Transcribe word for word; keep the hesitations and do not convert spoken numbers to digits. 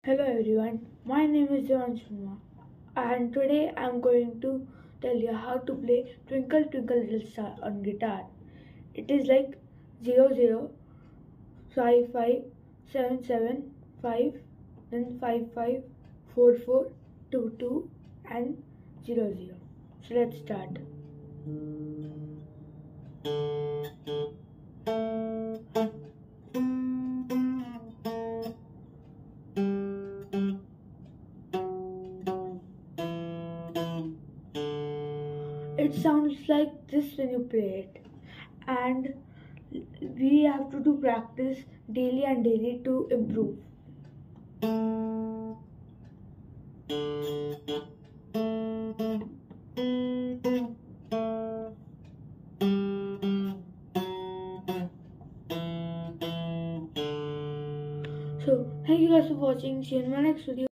Hello everyone, my name is John Sharma and today I am going to tell you how to play Twinkle Twinkle Little Star on guitar. It is like zero zero five five seven seven five, then five five four four two two and zero zero. So let's start. It sounds like this when you play it, and we have to do practice daily and daily to improve. So thank you guys for watching. See you in my next video.